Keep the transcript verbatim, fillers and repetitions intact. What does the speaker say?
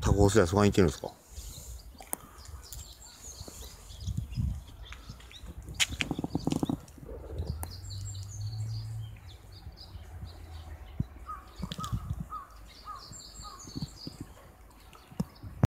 タコスやそこに行けるんですか？